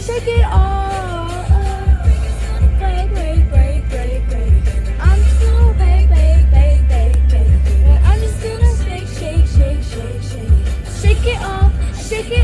shake it off. Break, break, break, break, break. I'm just gonna bake, bake, bake, bake, bake. I'm just gonna shake, shake, shake, shake, shake. Shake it off, shake it